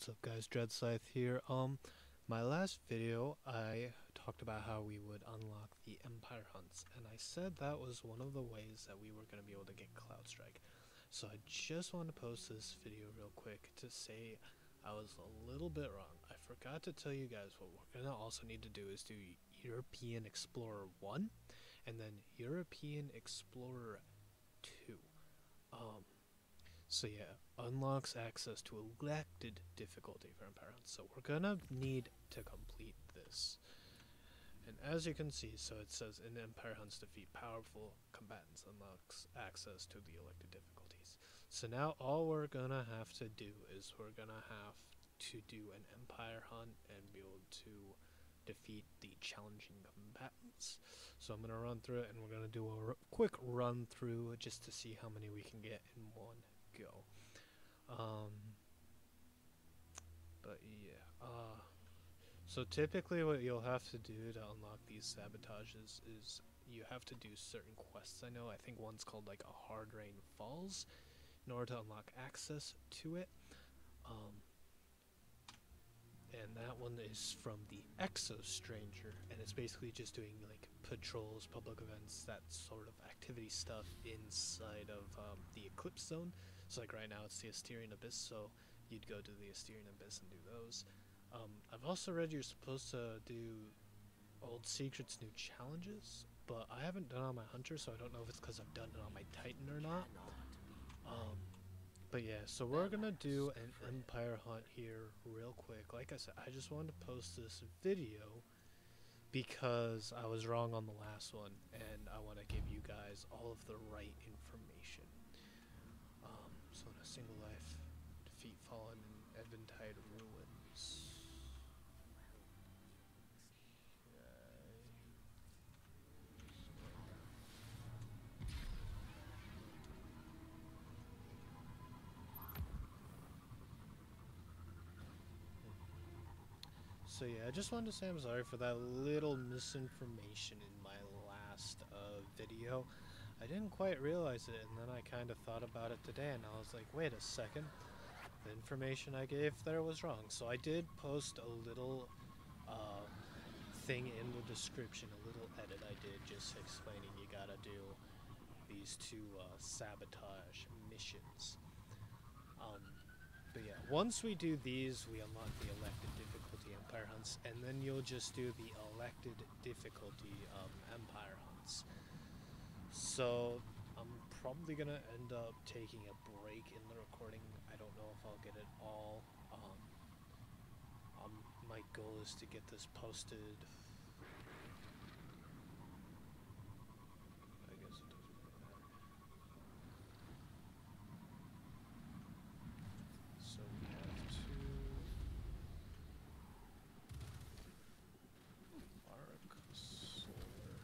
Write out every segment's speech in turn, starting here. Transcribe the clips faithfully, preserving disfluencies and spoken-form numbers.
What's up guys, Dreadscythe here. Um, my last video I talked about how we would unlock the Empire Hunts, and I said that was one of the ways that we were going to be able to get Cloud Strike. So I just want to post this video real quick to say I was a little bit wrong. I forgot to tell you guys what we're going to also need to do is do European Explorer one, and then European Explorer two. Um, So yeah, unlocks access to elected difficulty for Empire Hunts. So we're gonna need to complete this. And as you can see, so it says in Empire Hunts defeat powerful combatants unlocks access to the elected difficulties. So now all we're gonna have to do is we're gonna have to do an Empire Hunt and be able to defeat the challenging combatants. So I'm gonna run through it, and we're gonna do a r quick run through just to see how many we can get in one go. Um, but yeah, uh, so typically what you'll have to do to unlock these sabotages is you have to do certain quests. I know, I think one's called like a Hard Rain Falls in order to unlock access to it. Um, and that one is from the Exo Stranger, and it's basically just doing like patrols, public events, that sort of activity stuff inside of um, the Eclipse Zone. So like right now it's the Asterian Abyss, so you'd go to the Asterian Abyss and do those. Um, I've also read you're supposed to do Old Secrets, New Challenges, but I haven't done it on my Hunter, so I don't know if it's because I've done it on my Titan or not. Um, but yeah, so we're gonna do an Empire Hunt here real quick. Like I said, I just wanted to post this video because I was wrong on the last one, and I want to give you guys all of the right information. Um, so in a single life, defeat fallen in Eventide ruins. So yeah, I just wanted to say I'm sorry for that little misinformation in my last uh, video. I didn't quite realize it, and then I kind of thought about it today, and I was like, wait a second, the information I gave there was wrong. So I did post a little uh, thing in the description, a little edit I did just explaining you gotta do these two uh, sabotage missions. Um, but yeah, once we do these, we unlock the elected difficulty Empire Hunts, and then you'll just do the elected difficulty um, Empire Hunts. So I'm probably gonna end up taking a break in the recording. I don't know if I'll get it all. Um, um, my goal is to get this posted. I guess it doesn't really matter. So we have to arc solar.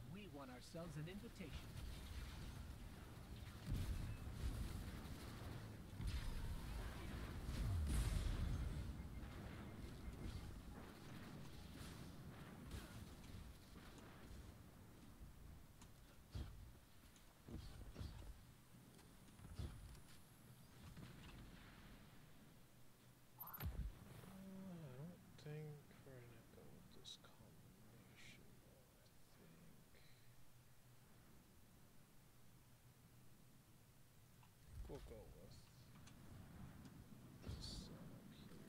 We won ourselves an invitation. We'll go with this setup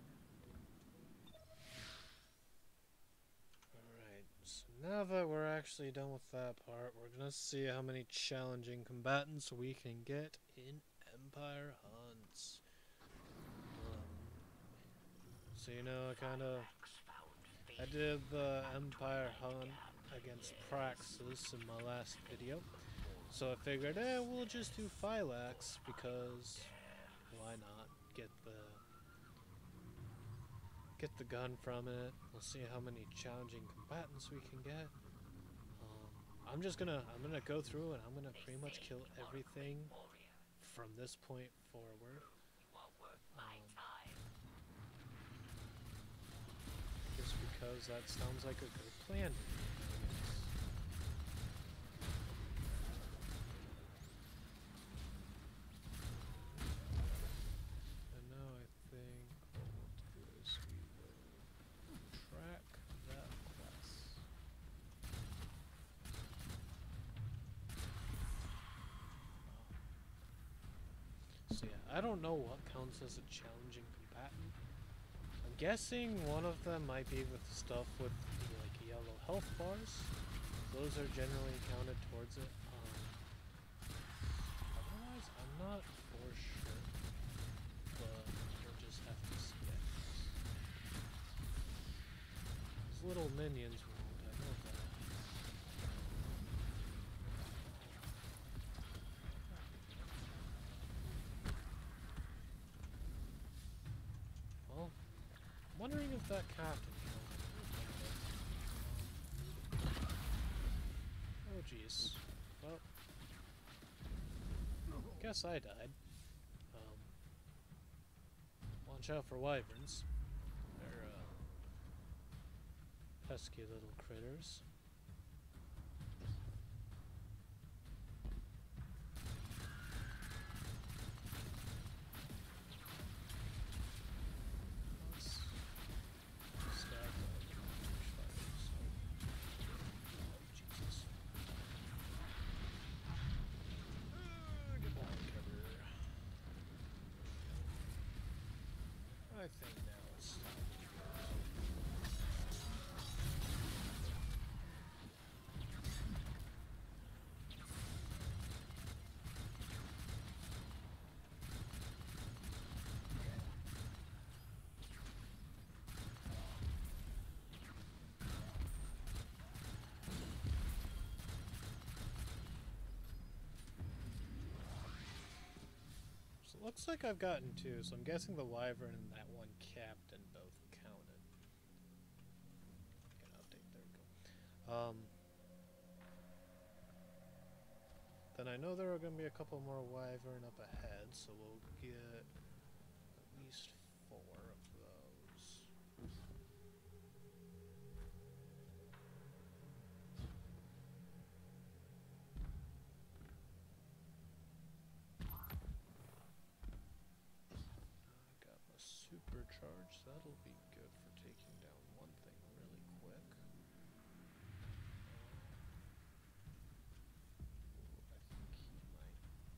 here. Alright, so now that we're actually done with that part, we're gonna see how many challenging combatants we can get in Empire Hunts. Um, so you know, I kinda... I did the Empire Hunt against Praxis in my last video. So I figured, eh, we'll just do Phylax, because why not? Get the get the gun from it. We'll see how many challenging combatants we can get. Um, I'm just gonna I'm gonna go through and I'm gonna pretty much kill everything from this point forward. Um, just because that sounds like a good plan. So yeah, I don't know what counts as a challenging combatant. I'm guessing one of them might be with stuff with the like yellow health bars. Those are generally counted towards it. Um, otherwise, I'm not for sure. But we'll just have to see it. Those little minions won't, I know that. Well, I'm wondering if that captain counted. Oh jeez. Well, guess I died. Um, watch out for wyverns. They're uh, pesky little critters. I think now it's time to go. So it looks like I've gotten two, so I'm guessing the wyvern and that one captain both counted. Get an update, there we go. Um, then I know there are going to be a couple more wyvern up ahead, so we'll get at least four of those. Supercharge, that'll be good for taking down one thing really quick. Ooh, I think he might.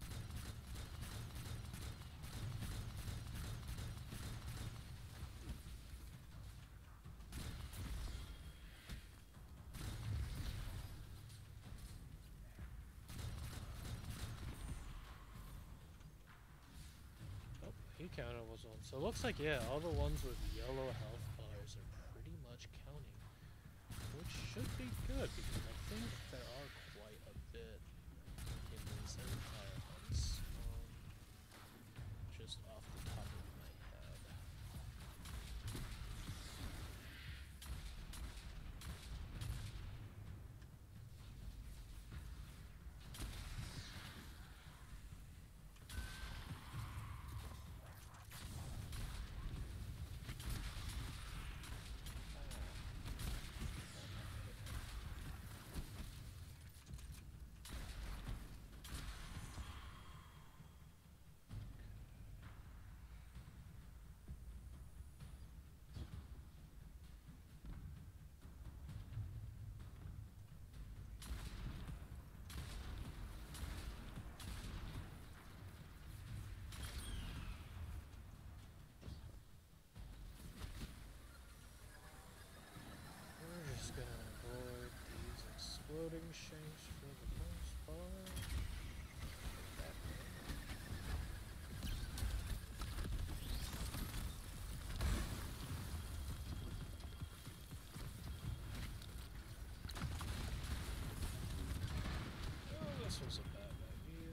Oh, he counted was one. So it looks like, yeah, all the ones with yellow health bars are pretty much counting. Which should be good, because I think there are quite a bit in these Empire Hunts. Um, just off the top of my head. loading shanks for the most part. That oh, this was a bad idea.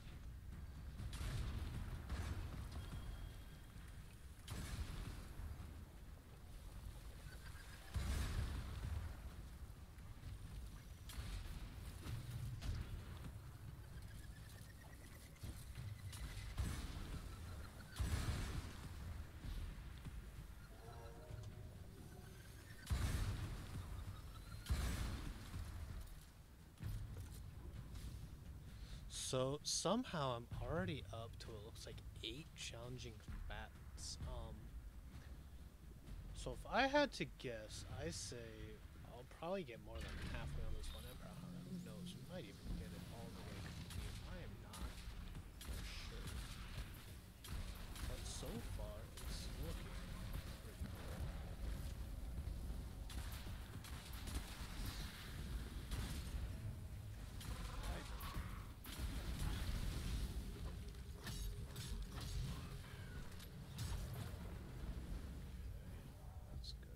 So somehow I'm already up to it looks like eight challenging combatants. Um, so if I had to guess, I say I'll probably get more than halfway on this one Emperor Hunter. Who knows? We might even get it all the way complete. I am not for sure. But so far, it's looking pretty cool. That's good.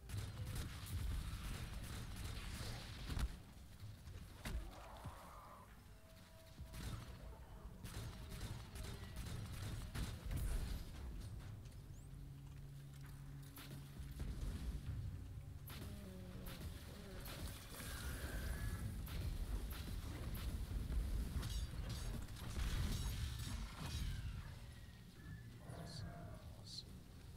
Awesome, awesome.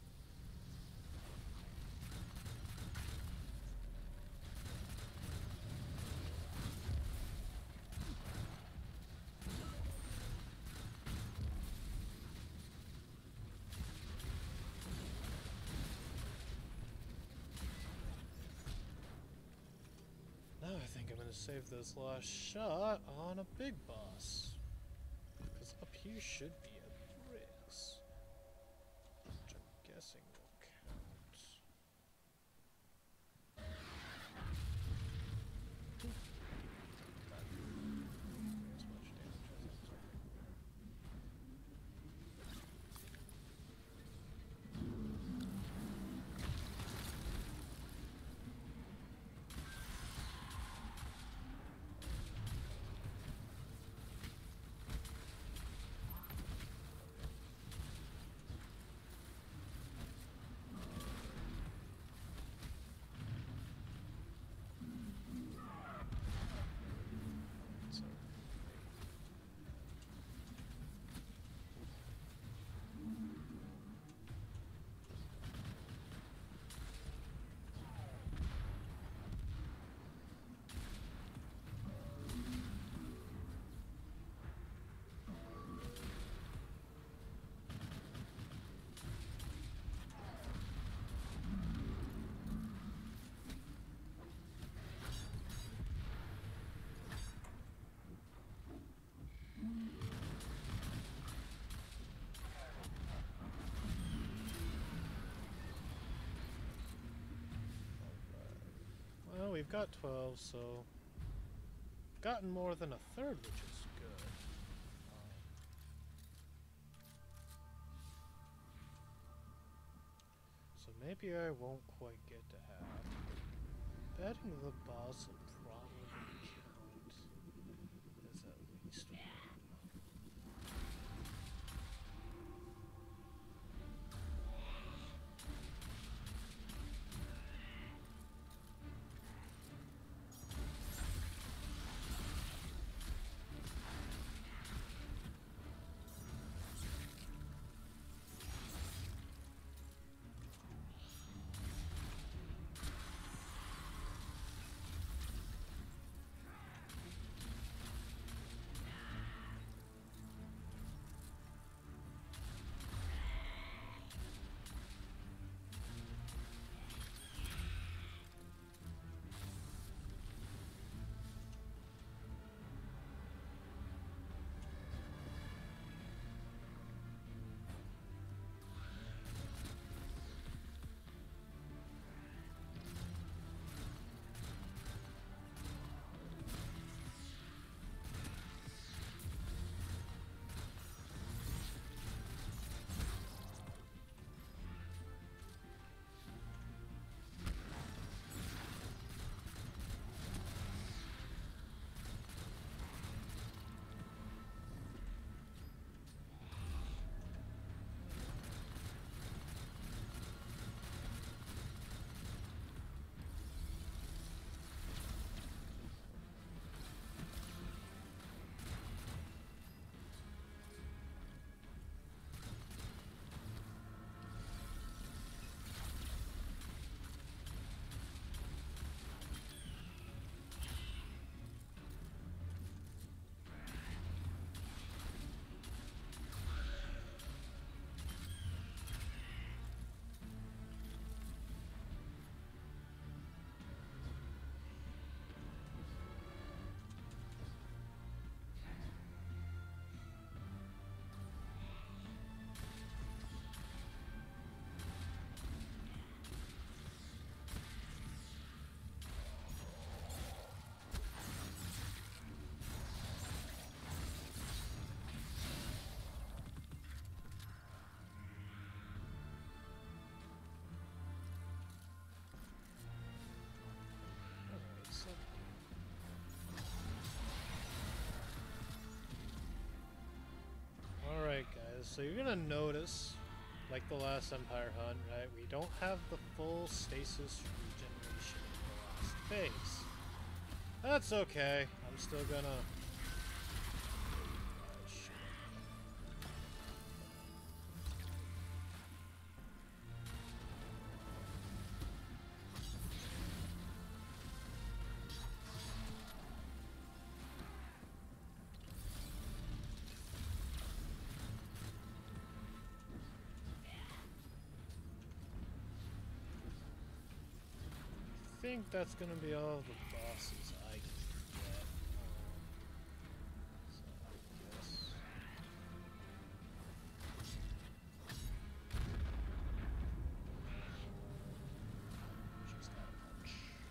Now I think I'm gonna save this last shot on a big boss. Because up here should be a bricks. Which I'm guessing will count. Not as much damage as I was hoping. So, well, we've got twelve, so gotten more than a third, which is good. Um, so maybe I won't quite get to half. Betting the boss will probably count as at least one. So you're gonna notice, like the last Empire Hunt, right? We don't have the full stasis regeneration in the last phase. That's okay. I'm still gonna. I think that's gonna be all the bosses I can get. Um, so I guess. Just got a bunch.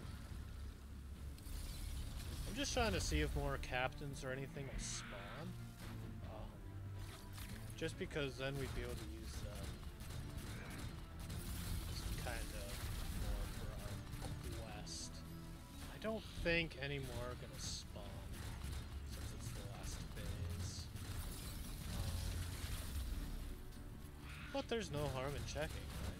I'm just trying to see if more captains or anything will spawn. Um, just because then we'd be able to use them as kind of more for our quest. I don't think any more are gonna spawn since it's the last phase. Um, but there's no harm in checking, right?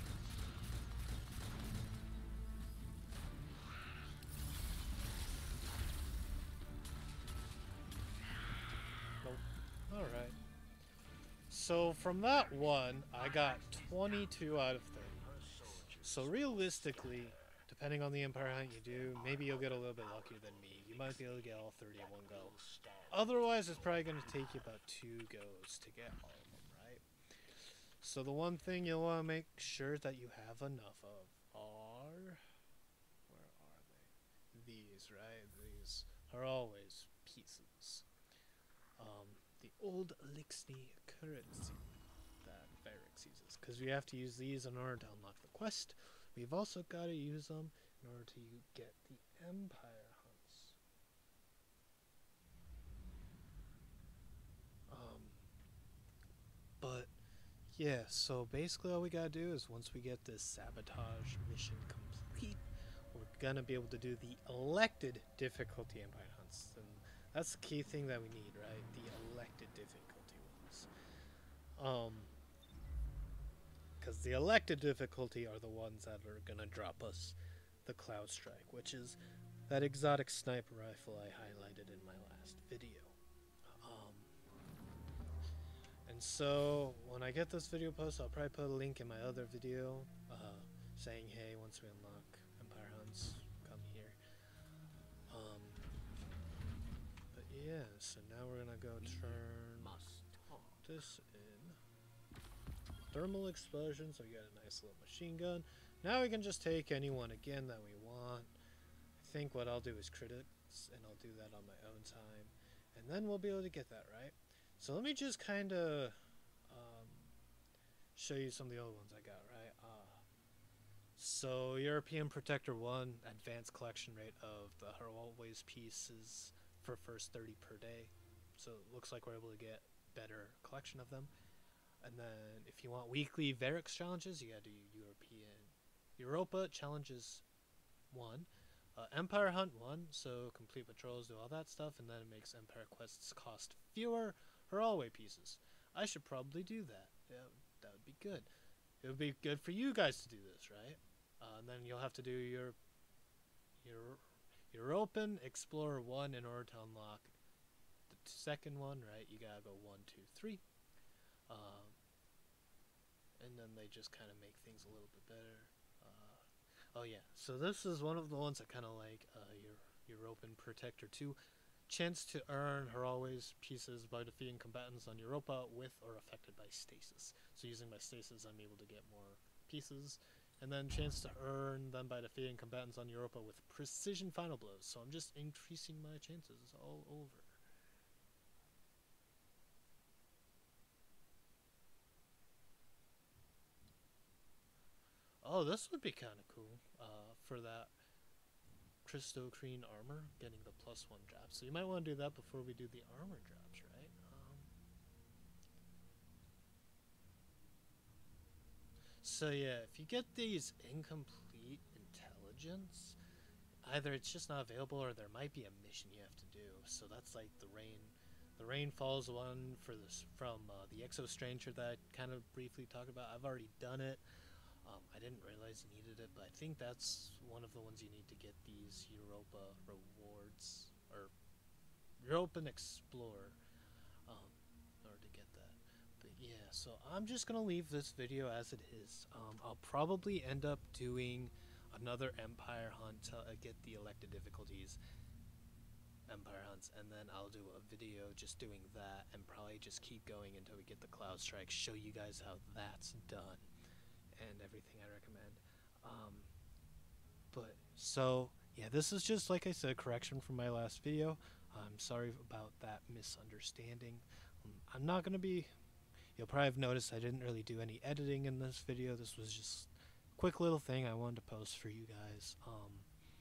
Nope. Alright. So from that one, I got twenty-two out of thirty. So realistically, depending on the Empire Hunt you do, maybe you'll get a little bit luckier than me. You might be able to get all thirty in one go. Otherwise, it's probably going to take you about two goes to get all of them, right? So the one thing you'll want to make sure that you have enough of are... Where are they? These, right? These are always pieces. Um, the old Elixir currency that Varric uses. Because we have to use these in order to unlock the quest. We've also got to use them in order to get the Empire hunts. Um, but, yeah, so basically all we gotta do is once we get this sabotage mission complete, we're gonna be able to do the elected difficulty Empire hunts. And that's the key thing that we need, right? The elected difficulty ones. Um... Because the elected difficulty are the ones that are going to drop us the Cloud Strike, which is that exotic sniper rifle I highlighted in my last video. Um, and so, when I get this video posted, I'll probably put a link in my other video uh, saying, hey, once we unlock Empire Hunts, come here. Um, but yeah, so now we're going to go turn this in. Thermal explosion, so we got a nice little machine gun. Now we can just take anyone again that we want. I think what I'll do is critics, and I'll do that on my own time. And then we'll be able to get that, right? So let me just kind of um, show you some of the other ones I got, right? Uh, so European Protector one, advanced collection rate of the Her Always pieces for first thirty per day. So it looks like we're able to get better collection of them. And then if you want weekly Varix challenges, you gotta do European Europa challenges one. Uh, Empire Hunt one, so complete patrols, do all that stuff, and then it makes Empire quests cost fewer Heralway pieces. I should probably do that. Yeah, that would be good. It would be good for you guys to do this, right? Uh, and then you'll have to do your your European Explorer one in order to unlock the second one, right? You gotta go one, two, three. Um, and then they just kind of make things a little bit better. Uh, oh yeah, so this is one of the ones I kind of like. Uh, your European Protector two, chance to earn her always pieces by defeating combatants on Europa with or affected by stasis. So using my stasis, I'm able to get more pieces, and then chance to earn them by defeating combatants on Europa with precision final blows. So I'm just increasing my chances all over. Oh, this would be kind of cool uh, for that Crystocrene armor, getting the plus one drop. So you might want to do that before we do the armor drops, right? Um, so yeah, if you get these incomplete intelligence, either it's just not available or there might be a mission you have to do. So that's like the rain, the Rainfall's one for this from uh, the Exo Stranger that I kind of briefly talked about. I've already done it. Um, I didn't realize you needed it, but I think that's one of the ones you need to get these Europa rewards, or European Explorer, um, in order to get that. But yeah, so I'm just gonna leave this video as it is. Um, I'll probably end up doing another Empire hunt to uh, get the elected difficulties Empire hunts, and then I'll do a video just doing that, and probably just keep going until we get the Cloud Strike, show you guys how that's done, and everything I recommend. Um, but, so, yeah, this is just, like I said, correction from my last video. I'm sorry about that misunderstanding. Um, I'm not going to be, you'll probably have noticed I didn't really do any editing in this video. This was just a quick little thing I wanted to post for you guys. Um,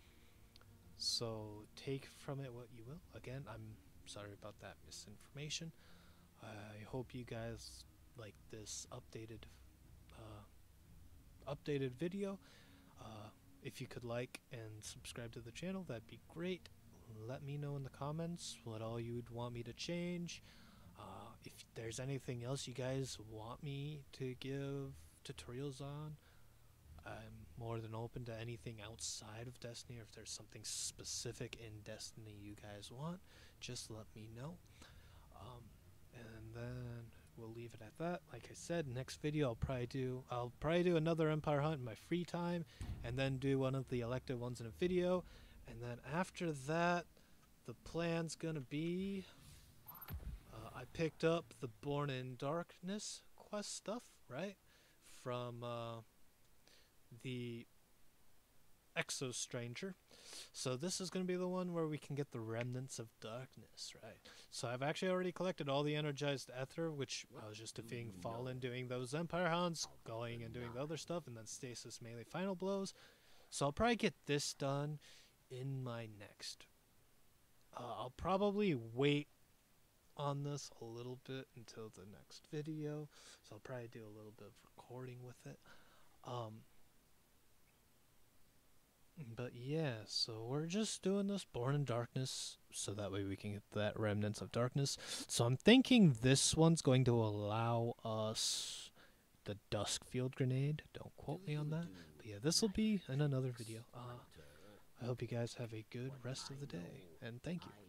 So take from it what you will. Again, I'm sorry about that misinformation. I hope you guys like this updated uh, updated video. Uh, if you could like and subscribe to the channel, that'd be great. Let me know in the comments what all you'd want me to change. Uh, if there's anything else you guys want me to give tutorials on, I'm more than open to anything outside of Destiny, or if there's something specific in Destiny you guys want, just let me know. Um, and then we'll leave it at that. Like I said, next video I'll probably do I'll probably do another Empire hunt in my free time, and then do one of the elected ones in a video. And then after that, the plan's gonna be uh, I picked up the Born in Darkness quest stuff, right? From uh the Exo Stranger. So this is going to be the one where we can get the Remnants of Darkness, right? So I've actually already collected all the Energized Ether, which I was just defeating Fallen, doing those Empire Hounds, going and doing the other stuff, and then Stasis Melee Final Blows. So I'll probably get this done in my next. Uh, I'll probably wait on this a little bit until the next video. So I'll probably do a little bit of recording with it. Um... But yeah, so we're just doing this Born in Darkness, so that way we can get that Remnants of Darkness. So I'm thinking this one's going to allow us the Dusk Field Grenade. Don't quote me on that. But yeah, this will be in another video. Uh, I hope you guys have a good rest of the day, and thank you.